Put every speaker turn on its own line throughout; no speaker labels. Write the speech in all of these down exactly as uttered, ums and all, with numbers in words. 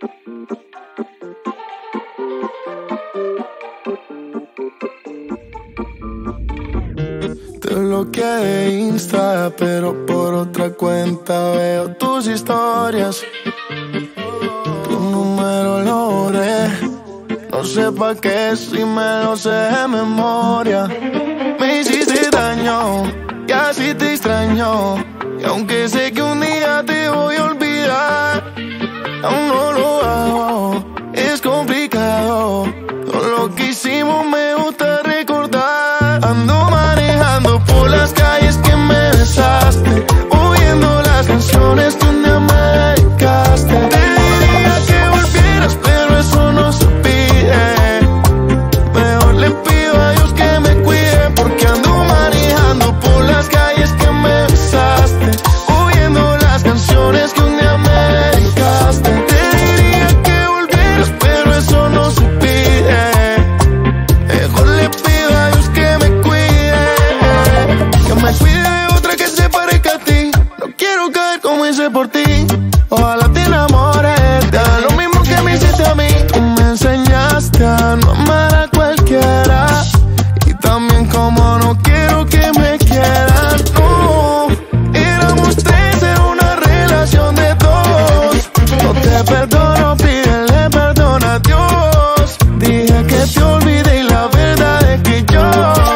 Te bloqueé de Insta, pero por otra cuenta veo tus historias. Tu número lo borré, no sé pa' qué si me lo sé de memoria. Me hiciste daño y así te extraño, y aunque sé que un día te voy a olvidar, aún no lo hago, es complicado. Todo lo que hicimos me gusta recordar. Ando manejando por las calles que me besaste, oyendo las canciones que un día me dedicaste. Te diría que volvieras, pero eso no se pide. Mejor le pido a Dios que me cuide, porque ando manejando por las calles que me besaste, oyendo las canciones que un día me dedicaste. Te diría que volvieras, pero eso no se pide. Mejor le pido a Dios que me cuide, que me cuide de otra que se parezca a ti. No quiero caer como hice por ti. Ojalá te enamores, te haga lo mismo que me hiciste a mí. Tú me enseñaste a no amar a cualquiera, y también como no quiero que me quieran. No, éramos tres, era una relación de dos. No te perdono, pídele perdón a Dios. Dije que te olvidé y la verdad es que yo,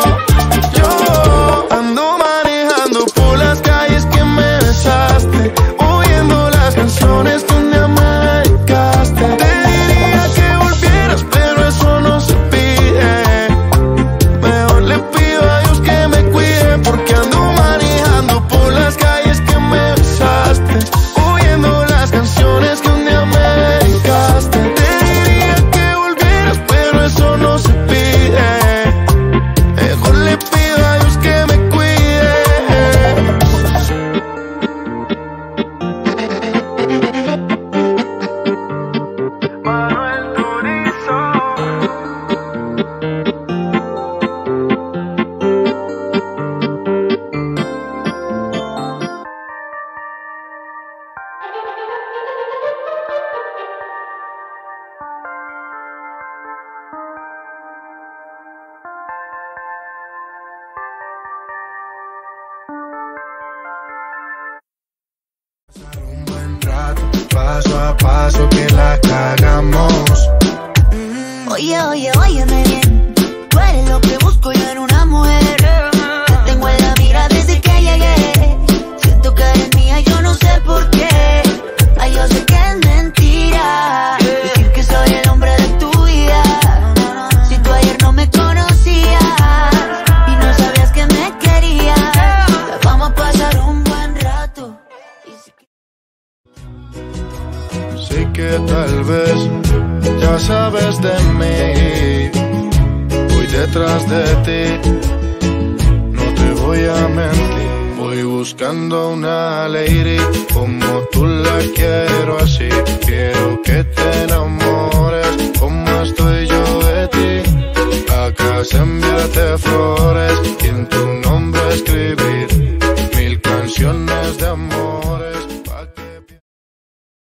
yo ando manejando por las calles que me besaste, oyendo las canciones que un día me dedicaste. Te diría que volvieras, pero eso no se pide. Mejor le pido a Dios que me cuide, porque ando manejando por las calles que me besaste, oyendo las canciones que un día me dedicaste. Te diría que volvieras, pero eso no se pide. Mejor le pido a Dios que me cuide. Manuel Turizo. Un buen rato, paso a paso que la cagamos.
Oye, oye, óyeme bien, tú eres lo que busco yo en una mujer. Te tengo en la mira desde que llegué, siento que eres mía, yo no sé por qué. Ay, yo sé que es mentira decir que soy el hombre de tu vida. Si tú ayer no me conocías y no sabías que me querías, vamos a pasar un buen rato.
Sé que tal vez ya sabes de mí, voy detrás de ti, no te voy a mentir. Voy buscando una lady como tú la quiero así. Quiero que te enamores como estoy yo de ti. A casa enviarte flores